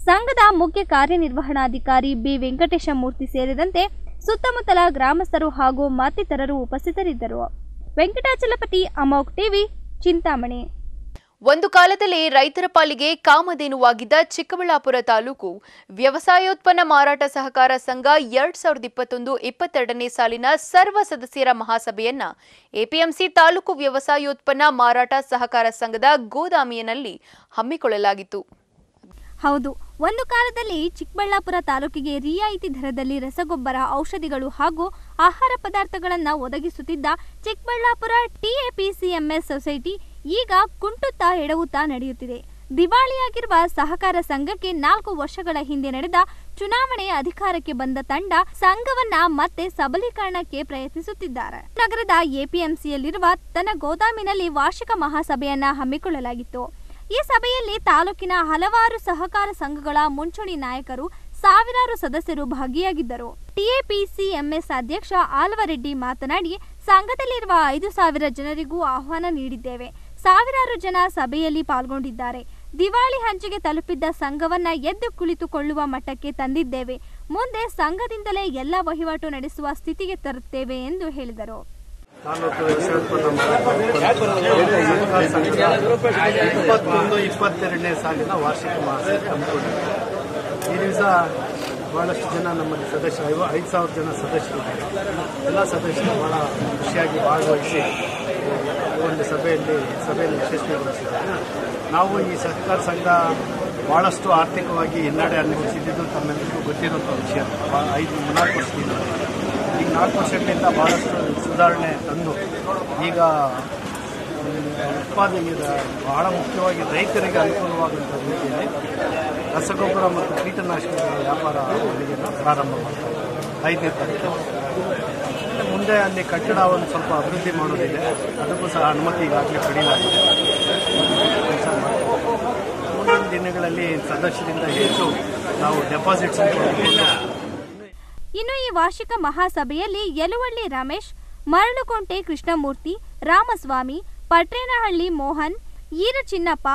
Speaker 6: ಸಂಘದ ಮುಖ್ಯ ಕಾರ್ಯನಿರ್ವಹಣಾಧಿಕಾರಿ ಬಿ ವೆಂಕಟೇಶಮೂರ್ತಿ ಸೇರಿದಂತೆ ಸುತ್ತಮುತ್ತಲ ಗ್ರಾಮಸ್ಥರು ಹಾಗೂ ಮತ್ತಿತರರು ಉಪಸ್ಥಿತರಿದ್ದರು. ವೆಂಕಟಾಚಲಪತಿ, ಅಮೋಘ್ ಟಿವಿ, ಚಿಂತಾಮಣಿ.
Speaker 1: ಒಂದು ಕಾಲದಲ್ಲಿ ರೈತರ ಪಾಲಿಗೆ ಕಾಮಧೇನುವಾಗಿದ್ದ ಚಿಕ್ಕಬಳ್ಳಾಪುರ ತಾಲೂಕು ವ್ಯವಸಾಯೋತ್ಪನ್ನ ಮಾರಾಟ ಸಹಕಾರ ಸಂಘ 2021-22ನೇ ಸಾಲಿನ ಸರ್ವ ಸದಸ್ಯರ ಮಹಾಸಭೆಯನ್ನ ಎಪಿಎಂಸಿ ತಾಲೂಕು ವ್ಯವಸಾಯೋತ್ಪನ್ನ ಮಾರಾಟ ಸಹಕಾರ ಸಂಘದ ಗೋದಾಮಿನಲ್ಲಿ ಹಮ್ಮಿಕೊಳ್ಳಲಾಗಿತ್ತು.
Speaker 6: ಹೌದು, ಒಂದು ಕಾಲದಲ್ಲಿ ಚಿಕ್ಕಬಳ್ಳಾಪುರ ತಾಲೂಕಿಗೆ ರಿಯಾಯಿತಿ ದರದಲ್ಲಿ ರಸಗೊಬ್ಬರ, ಔಷಧಿಗಳು ಹಾಗೂ ಆಹಾರ ಪದಾರ್ಥಗಳನ್ನು ಒದಗಿಸುತ್ತಿದ್ದ ಚಿಕ್ಕಬಳ್ಳಾಪುರ ಟಿಎಪಿಸಿಎಂಎಸ್ ಸೊಸೈಟಿ ಈಗ ಕುಂಟುತ್ತಾ ಎಡವುತ್ತಾ ನಡೆಯುತ್ತಿದೆ. ದಿವಾಳಿಯಾಗಿರುವ ಸಹಕಾರ ಸಂಘಕ್ಕೆ 4 ವರ್ಷಗಳ ಹಿಂದೆ ನಡೆದ ಚುನಾವಣೆ ಅಧಿಕಾರಕ್ಕೆ ಬಂದ ತಂಡ ಸಂಘವನ್ನ ಮತ್ತೆ ಸಬಲೀಕರಣಕ್ಕೆ ಪ್ರಯತ್ನಿಸುತ್ತಿದ್ದಾರೆ. ನಗರದ ಎಪಿಎಂಸಿಯಲ್ಲಿರುವ ತನ್ನ ಗೋದಾಮಿನಲ್ಲಿ ವಾರ್ಷಿಕ ಮಹಾಸಭೆಯನ್ನ ಹಮ್ಮಿಕೊಳ್ಳಲಾಗಿತ್ತು. ಈ ಸಭೆಯಲ್ಲಿ ತಾಲೂಕಿನ ಹಲವಾರು ಸಹಕಾರ ಸಂಘಗಳ ಮುಂಚೂಣಿ ನಾಯಕರು, ಸಾವಿರಾರು ಸದಸ್ಯರು ಭಾಗಿಯಾಗಿದ್ದರು. ಟಿಎಪಿಸಿಎಂಎಸ್ ಅಧ್ಯಕ್ಷ ಆಲ್ವರೆಡ್ಡಿ ಮಾತನಾಡಿ, ಸಂಘದಲ್ಲಿರುವ 5,000 ಜನರಿಗೂ ಆಹ್ವಾನ ನೀಡಿದ್ದೇವೆ. ಸಾವಿರಾರು ಜನ ಸಭೆಯಲ್ಲಿ ಪಾಲ್ಗೊಂಡಿದ್ದಾರೆ. ದಿವಾಳಿ ಹಂಚಿಗೆ ತಲುಪಿದ್ದ ಸಂಘವನ್ನ ಎದ್ದು ಕುಳಿತುಕೊಳ್ಳುವ ಮಟ್ಟಕ್ಕೆ ತಂದಿದ್ದೇವೆ. ಮುಂದೆ ಸಂಘದಿಂದಲೇ ಎಲ್ಲ ವಹಿವಾಟು ನಡೆಸುವ ಸ್ಥಿತಿಗೆ ತರುತ್ತೇವೆ ಎಂದು ಹೇಳಿದರು.
Speaker 11: ತಾಲೂಕು ವ್ಯವಸಾಯೋತ್ಪನ್ನ ಮಾರಾಟ ಸಂಘ 21-22ನೇ ಸಾಲಿನ ವಾರ್ಷಿಕ ಮಹಾಸಭೆ ಹಮ್ಮಿಕೊಂಡಿದೆ. ಈ ದಿವಸ ಬಹಳಷ್ಟು ಜನ ನಮ್ಮಲ್ಲಿ ಸದಸ್ಯರು, 5,000 ಜನ ಸದಸ್ಯರಿದ್ದಾರೆ. ಎಲ್ಲ ಸದಸ್ಯರು ಬಹಳ ಖುಷಿಯಾಗಿ ಭಾಗವಹಿಸಿ ಒಂದು ಸಭೆಯಲ್ಲಿ ಯಶಸ್ವಿಗೊಳಿಸಿದ್ದಾರೆ. ನಾವು ಈ ಸಹಕಾರ ಸಂಘ ಬಹಳಷ್ಟು ಆರ್ಥಿಕವಾಗಿ ಹಿನ್ನಡೆ ಅನುಭವಿಸಿದ್ದು ತಮ್ಮೆಲ್ಲರಿಗೂ ಗೊತ್ತಿರುವಂಥ ವಿಷಯ. 4 ವರ್ಷದಿಂದ ಈಗ 4 ವರ್ಷಗಳಿಂದ ಬಹಳಷ್ಟು ಸುಧಾರಣೆ ತಂದು ಈಗ ಉತ್ಪಾದನೆಗೆ ಬಹಳ ಮುಖ್ಯವಾಗಿ ರೈತರಿಗೆ ಅನುಕೂಲವಾಗುವಂಥ ರೀತಿಯಲ್ಲಿ ರಸಗೊಬ್ಬರ ಮತ್ತು ಕೀಟನಾಶಕಗಳ ವ್ಯಾಪಾರ ಪ್ರಾರಂಭ ಮಾಡ್ತಾರೆ 5ನೇ ತಾರೀಕು. ಮುಂದೆ ಅಲ್ಲಿ ಕಟ್ಟಡವನ್ನು ಸ್ವಲ್ಪ ಅಭಿವೃದ್ಧಿ ಮಾಡೋದಿದೆ, ಅದಕ್ಕೂ ಸಹ ಅನುಮತಿ ಈಗಾಗಲೇ ಪಡೆಯಲಾಗಿದೆ. ಕೆಲಸ ಮಾಡ್ತೀವಿ. ಮುಂದಿನ ದಿನಗಳಲ್ಲಿ ಸದಸ್ಯರಿಂದ ಹೆಚ್ಚು ನಾವು ಡೆಪಾಸಿಟ್ಸ್ ಪಡೆದುಕೊಂಡು.
Speaker 6: ಇನ್ನು ಈ ವಾರ್ಷಿಕ ಮಹಾಸಭೆಯಲ್ಲಿ ಯಲುವಳ್ಳಿ ರಮೇಶ್, ಮರಳುಕೊಂಟೆ ಕೃಷ್ಣಮೂರ್ತಿ, ರಾಮಸ್ವಾಮಿ, ಪಟ್ರೇನಹಳ್ಳಿ ಮೋಹನ್, ಈರಚಿನ್ನಪ್ಪ,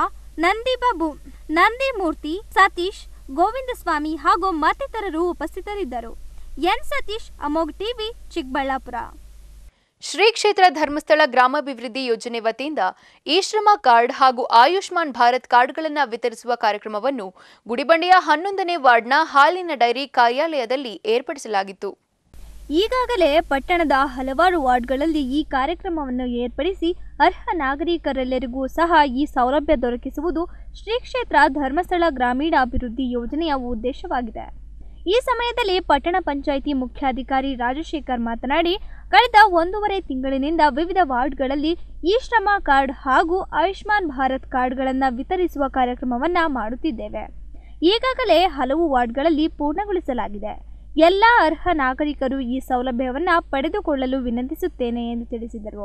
Speaker 6: ನಂದಿಮೂರ್ತಿ, ಸತೀಶ್, ಗೋವಿಂದಸ್ವಾಮಿ ಹಾಗೂ ಮತ್ತಿತರರು ಉಪಸ್ಥಿತರಿದ್ದರು. N Satish, Amogh TV, Chikkaballapur.
Speaker 1: ಶ್ರೀ ಕ್ಷೇತ್ರ ಧರ್ಮಸ್ಥಳ ಗ್ರಾಮಾಭಿವೃದ್ಧಿ ಯೋಜನೆ ವತಿಯಿಂದ ಇ-ಶ್ರಮ ಕಾರ್ಡ್ ಹಾಗೂ ಆಯುಷ್ಮಾನ್ ಭಾರತ್ ಕಾರ್ಡ್ಗಳನ್ನು ವಿತರಿಸುವ ಕಾರ್ಯಕ್ರಮವನ್ನು ಗುಡಿಬಂಡೆಯ 11ನೇ ವಾರ್ಡ್ನ ಹಾಲಿನ ಡೈರಿ ಕಾರ್ಯಾಲಯದಲ್ಲಿ ಏರ್ಪಡಿಸಲಾಗಿತ್ತು.
Speaker 6: ಈಗಾಗಲೇ ಪಟ್ಟಣದ ಹಲವಾರು ವಾರ್ಡ್ಗಳಲ್ಲಿ ಈ ಕಾರ್ಯಕ್ರಮವನ್ನು ಏರ್ಪಡಿಸಿ ಅರ್ಹ ನಾಗರಿಕರೆಲ್ಲರಿಗೂ ಸಹ ಈ ಸೌಲಭ್ಯ ದೊರಕಿಸುವುದು ಶ್ರೀ ಕ್ಷೇತ್ರ ಧರ್ಮಸ್ಥಳ ಗ್ರಾಮೀಣಾಭಿವೃದ್ಧಿ ಯೋಜನೆಯ ಉದ್ದೇಶವಾಗಿದೆ. ಈ ಸಮಯದಲ್ಲಿ ಪಟ್ಟಣ ಪಂಚಾಯಿತಿ ಮುಖ್ಯಾಧಿಕಾರಿ ರಾಜಶೇಖರ್ ಮಾತನಾಡಿ, ಕಳೆದ 1.5 ತಿಂಗಳಿನಿಂದ ವಿವಿಧ ವಾರ್ಡ್ಗಳಲ್ಲಿ ಇ-ಶ್ರಮ ಕಾರ್ಡ್ ಹಾಗೂ ಆಯುಷ್ಮಾನ್ ಭಾರತ್ ಕಾರ್ಡ್ಗಳನ್ನು ವಿತರಿಸುವ ಕಾರ್ಯಕ್ರಮವನ್ನು ಮಾಡುತ್ತಿದ್ದೇವೆ. ಈಗಾಗಲೇ ಹಲವು ವಾರ್ಡ್ಗಳಲ್ಲಿ ಪೂರ್ಣಗೊಳಿಸಲಾಗಿದೆ. ಎಲ್ಲ ಅರ್ಹ ನಾಗರಿಕರು ಈ ಸೌಲಭ್ಯವನ್ನು ಪಡೆದುಕೊಳ್ಳಲು ವಿನಂತಿಸುತ್ತೇನೆ ಎಂದು ತಿಳಿಸಿದರು.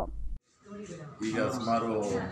Speaker 12: ಈಗ ಸುಮಾರು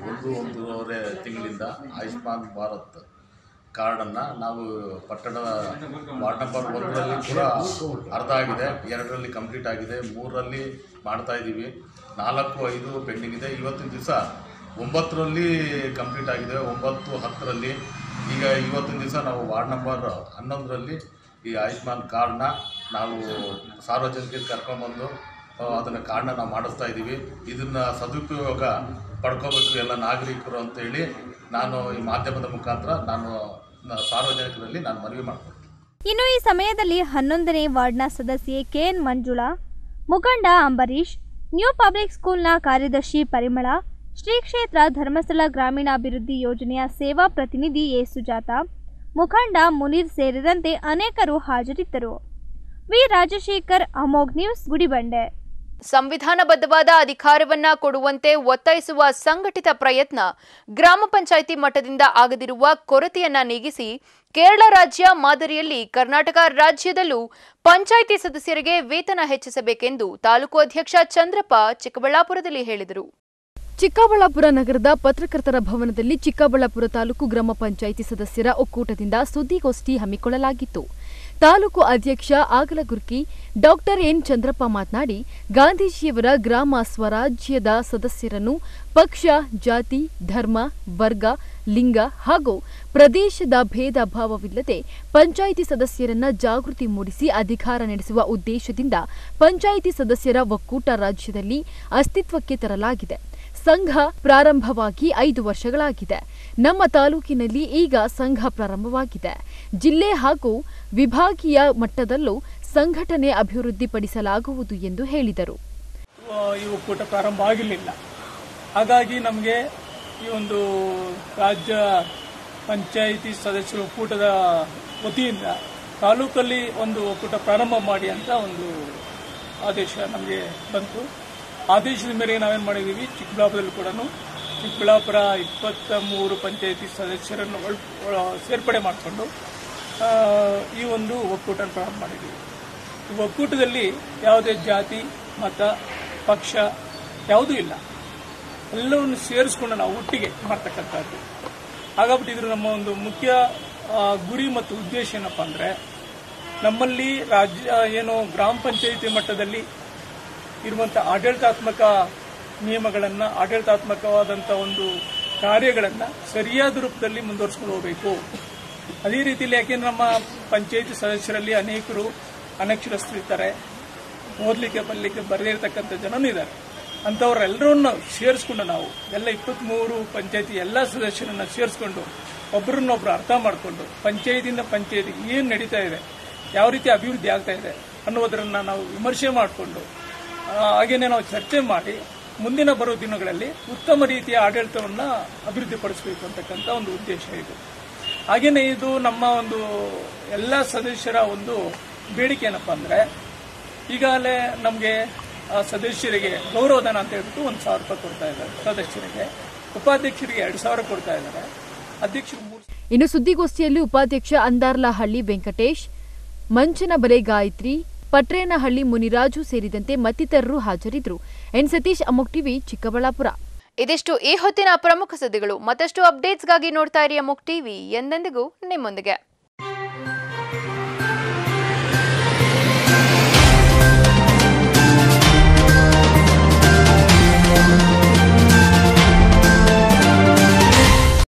Speaker 12: 1-1.5 ತಿಂಗಳಿಂದ ಆಯುಷ್ಮಾನ್ ಭಾರತ್ ಕಾರ್ಡನ್ನು ನಾವು ಪಟ್ಟಣದ ವಾರ್ಡ್ ನಂಬರ್ 1ರಲ್ಲಿ ಕೂಡ ಅರ್ಧ ಆಗಿದೆ, 2ರಲ್ಲಿ ಕಂಪ್ಲೀಟ್ ಆಗಿದೆ, 3ರಲ್ಲಿ ಮಾಡ್ತಾ ಇದ್ದೀವಿ, 4, 5 ಪೆಂಡಿಂಗ್ ಇದೆ. ಇವತ್ತಿನ ದಿವಸ 9ರಲ್ಲಿ ಕಂಪ್ಲೀಟ್ ಆಗಿದೆ, 9, 10ರಲ್ಲಿ. ಈಗ ಇವತ್ತಿನ ದಿವಸ ನಾವು ವಾರ್ಡ್ ನಂಬರ್ 11ರಲ್ಲಿ ಈ ಆಯುಷ್ಮಾನ್ ಕಾರ್ಡ್ನ ನಾವು ಸಾರ್ವಜನಿಕರಿಗೆ ಕರ್ಕೊಂಡ್ಬಂದು ಅದನ್ನು ಕಾರ್ಡ್ನ ನಾವು ಮಾಡಿಸ್ತಾ ಇದ್ದೀವಿ. ಇದನ್ನು ಸದುಪಯೋಗ ಪಡ್ಕೋಬೇಕು ಎಲ್ಲ ನಾಗರಿಕರು ಅಂತೇಳಿ ನಾನು ಈ ಮಾಧ್ಯಮದ ಮುಖಾಂತರ ನಾನು ಸಾರ್ವಜನಿಕರಲ್ಲಿ ನಾನು ಮನವಿ ಮಾಡ್ತೀನಿ.
Speaker 6: ಇನ್ನು ಈ ಸಮಯದಲ್ಲಿ 11ನೇ ವಾರ್ಡ್ನ ಸದಸ್ಯೆ ಕೆಎನ್ ಮಂಜುಳಾ, ಮುಖಂಡ ಅಂಬರೀಶ್, ನ್ಯೂ ಪಬ್ಲಿಕ್ ಸ್ಕೂಲ್ನ ಕಾರ್ಯದರ್ಶಿ ಪರಿಮಳ, ಶ್ರೀ ಕ್ಷೇತ್ರ ಧರ್ಮಸ್ಥಳ ಗ್ರಾಮೀಣಾಭಿವೃದ್ಧಿ ಯೋಜನೆಯ ಸೇವಾ ಪ್ರತಿನಿಧಿ ಎ ಸುಜಾತ, ಮುಖಂಡ ಮುನೀರ್ ಸೇರಿದಂತೆ ಅನೇಕರು ಹಾಜರಿದ್ದರು. V Rajashekar, Amogh news, Gudibande.
Speaker 1: ಸಂವಿಧಾನಬದ್ಧವಾದ ಅಧಿಕಾರವನ್ನ ಕೊಡುವಂತೆ ಒತ್ತಾಯಿಸುವ ಸಂಘಟಿತ ಪ್ರಯತ್ನ ಗ್ರಾಮ ಪಂಚಾಯಿತಿ ಮಟ್ಟದಿಂದ ಆಗದಿರುವ ಕೊರತೆಯನ್ನ ನೀಗಿಸಿ ಕೇರಳ ರಾಜ್ಯ ಮಾದರಿಯಲ್ಲಿ ಕರ್ನಾಟಕ ರಾಜ್ಯದಲ್ಲೂ ಪಂಚಾಯಿತಿ ಸದಸ್ಯರಿಗೆ ವೇತನ ಹೆಚ್ಚಿಸಬೇಕೆಂದು ತಾಲೂಕು ಅಧ್ಯಕ್ಷ ಚಂದ್ರಪ್ಪ ಚಿಕ್ಕಬಳ್ಳಾಪುರದಲ್ಲಿ ಹೇಳಿದರು.
Speaker 2: ಚಿಕ್ಕಬಳ್ಳಾಪುರ ನಗರದ ಪತ್ರಕರ್ತರ ಭವನದಲ್ಲಿ ಚಿಕ್ಕಬಳ್ಳಾಪುರ ತಾಲೂಕು ಗ್ರಾಮ ಪಂಚಾಯಿತಿ ಸದಸ್ಯರ ಒಕ್ಕೂಟದಿಂದ ಸುದ್ದಿಗೋಷ್ಠಿ ಹಮ್ಮಿಕೊಳ್ಳಲಾಗಿತ್ತು. ತಾಲೂಕು ಅಧ್ಯಕ್ಷ ಆಗಲಗುರ್ಕಿ ಡಾಕ್ಟರ್ ಎನ್ ಚಂದ್ರಪ್ಪ ಮಾತನಾಡಿ, ಗಾಂಧೀಜಿಯವರ ಗ್ರಾಮ ಸ್ವರಾಜ್ಯದ ಸದಸ್ಯರನ್ನು ಪಕ್ಷ, ಜಾತಿ, ಧರ್ಮ, ವರ್ಗ, ಲಿಂಗ ಹಾಗೂ ಪ್ರದೇಶದ ಭೇದ ಭಾವವಿಲ್ಲದೆ ಪಂಚಾಯಿತಿ ಸದಸ್ಯರನ್ನ ಜಾಗೃತಿ ಮೂಡಿಸಿ ಅಧಿಕಾರ ನಡೆಸುವ ಉದ್ದೇಶದಿಂದ ಪಂಚಾಯಿತಿ ಸದಸ್ಯರ ಒಕ್ಕೂಟ ರಾಜ್ಯದಲ್ಲಿ ಅಸ್ತಿತ್ವಕ್ಕೆ ತರಲಾಗಿದೆ. ಸಂಘ ಪ್ರಾರಂಭವಾಗಿ 5 ವರ್ಷಗಳಾಗಿದೆ. ನಮ್ಮ ತಾಲೂಕಿನಲ್ಲಿ ಈಗ ಸಂಘ ಪ್ರಾರಂಭವಾಗಿದೆ. ಜಿಲ್ಲೆ ಹಾಗೂ ವಿಭಾಗೀಯ ಮಟ್ಟದಲ್ಲೂ ಸಂಘಟನೆ ಅಭಿವೃದ್ಧಿಪಡಿಸಲಾಗುವುದು ಎಂದು ಹೇಳಿದರು.
Speaker 13: ಈ ಒಕ್ಕೂಟ ಪ್ರಾರಂಭ ಆಗಿರಲಿಲ್ಲ. ಹಾಗಾಗಿ ನಮಗೆ ಈ ಒಂದು ರಾಜ್ಯ ಪಂಚಾಯಿತಿ ಸದಸ್ಯರ ಒಕ್ಕೂಟದ ವತಿಯಿಂದ ತಾಲೂಕಲ್ಲಿ ಒಂದು ಒಕ್ಕೂಟ ಪ್ರಾರಂಭ ಮಾಡಿ ಅಂತ ಒಂದು ಆದೇಶ ನಮಗೆ ಬಂತು. ಆದೇಶದ ಮೇರೆಗೆ ನಾವೇನು ಮಾಡಿದ್ದೀವಿ, ಚಿಕ್ಕಬಳ್ಳಾಪುರದಲ್ಲಿ ಕೂಡ ಚಿಕ್ಕಬಳ್ಳಾಪುರ 23 ಪಂಚಾಯಿತಿ ಸದಸ್ಯರನ್ನು ಸೇರ್ಪಡೆ ಮಾಡಿಕೊಂಡು ಈ ಒಂದು ಒಕ್ಕೂಟ ಪ್ರಾರಂಭ ಮಾಡಿದ್ದೀವಿ. ಈ ಒಕ್ಕೂಟದಲ್ಲಿ ಯಾವುದೇ ಜಾತಿ, ಮತ, ಪಕ್ಷ ಯಾವುದೂ ಇಲ್ಲ. ಎಲ್ಲವನ್ನು ಸೇರಿಸ್ಕೊಂಡು ನಾವು ಒಟ್ಟಿಗೆ ಮಾಡ್ತಕ್ಕಂಥದ್ದು. ಹಾಗಾಗ್ಬಿಟ್ಟಿದ್ರು ನಮ್ಮ ಒಂದು ಮುಖ್ಯ ಗುರಿ ಮತ್ತು ಉದ್ದೇಶ ಏನಪ್ಪ ಅಂದರೆ, ನಮ್ಮಲ್ಲಿ ರಾಜ್ಯ ಏನು ಗ್ರಾಮ ಪಂಚಾಯಿತಿ ಮಟ್ಟದಲ್ಲಿ ಇರುವಂಥ ಆಡಳಿತಾತ್ಮಕ ನಿಯಮಗಳನ್ನು, ಆಡಳಿತಾತ್ಮಕವಾದಂಥ ಒಂದು ಕಾರ್ಯಗಳನ್ನು ಸರಿಯಾದ ರೂಪದಲ್ಲಿ ಮುಂದುವರಿಸ್ಕೊಂಡು ಹೋಗಬೇಕು. ಅದೇ ರೀತಿಯಲ್ಲಿ ಯಾಕೆಂದ್ರೆ ನಮ್ಮ ಪಂಚಾಯಿತಿ ಸದಸ್ಯರಲ್ಲಿ ಅನೇಕರು ಅನಕ್ಷರಸ್ಥರಿರ್ತಾರೆ, ಓದಲಿಕ್ಕೆ ಬರಲಿಕ್ಕೆ ಬರದೇ ಇರತಕ್ಕಂಥ ಜನನೂ ಇದ್ದಾರೆ. ಅಂಥವರೆಲ್ಲರನ್ನ ಸೇರಿಸ್ಕೊಂಡು ನಾವು ಎಲ್ಲ 23 ಪಂಚಾಯಿತಿ ಎಲ್ಲ ಸದಸ್ಯರನ್ನ ಸೇರಿಸ್ಕೊಂಡು ಒಬ್ಬರನ್ನೊಬ್ಬರು ಅರ್ಥ ಮಾಡಿಕೊಂಡು ಪಂಚಾಯಿತಿಯಿಂದ ಪಂಚಾಯಿತಿಗೆ ಏನು ನಡೀತಾ ಇದೆ, ಯಾವ ರೀತಿ ಅಭಿವೃದ್ಧಿ ಆಗ್ತಾ ಇದೆ ಅನ್ನೋದನ್ನು ನಾವು ವಿಮರ್ಶೆ ಮಾಡಿಕೊಂಡು ಹಾಗೇನೆ ನಾವು ಚರ್ಚೆ ಮಾಡಿ ಮುಂದಿನ ಬರುವ ದಿನಗಳಲ್ಲಿ ಉತ್ತಮ ರೀತಿಯ ಆಡಳಿತವನ್ನು ಅಭಿವೃದ್ಧಿಪಡಿಸಬೇಕು ಅಂತಕ್ಕಂಥ ಒಂದು ಉದ್ದೇಶ ಇದು. ಹಾಗೇನೆ ಇದು ನಮ್ಮ ಒಂದು ಎಲ್ಲ ಸದಸ್ಯರ ಒಂದು ಬೇಡಿಕೆ ಏನಪ್ಪ ಅಂದರೆ, ಈಗಾಗಲೇ ನಮಗೆ ಸದಸ್ಯರಿಗೆ ಗೌರವಧನ ಅಂತ ಹೇಳ್ಬಿಟ್ಟು 1,000 ರೂಪಾಯಿ ಕೊಡ್ತಾ ಇದ್ದಾರೆ ಸದಸ್ಯರಿಗೆ, ಉಪಾಧ್ಯಕ್ಷರಿಗೆ 2,000 ಕೊಡ್ತಾ ಇದ್ದಾರೆ, ಅಧ್ಯಕ್ಷರು 3.
Speaker 2: ಇನ್ನು ಸುದ್ದಿಗೋಷ್ಠಿಯಲ್ಲಿ ಉಪಾಧ್ಯಕ್ಷ ಅಂದಾರ್ಲಹಳ್ಳಿ ವೆಂಕಟೇಶ್, ಮಂಚನಬಲೆ ಗಾಯತ್ರಿ, ಪಟ್ರೇನಹಳ್ಳಿ ಮುನಿರಾಜು ಸೇರಿದಂತೆ ಮತ್ತಿತರರು ಹಾಜರಿದ್ದರು. ಎನ್ ಸತೀಶ್, ಅಮೋಕ್ ಟಿವಿ, ಚಿಕ್ಕಬಳ್ಳಾಪುರ.
Speaker 1: ಇದಿಷ್ಟು ಈ ಹೊತ್ತಿನ ಪ್ರಮುಖ ಸುದ್ದಿಗಳು. ಮತ್ತಷ್ಟು ಅಪ್ಡೇಟ್ಸ್ಗಾಗಿ ನೋಡ್ತಾ ಇರಿ ಅಮೋಕ್ ಟಿವಿ, ಎಂದೆಂದಿಗೂ ನಿಮ್ಮೊಂದಿಗೆ.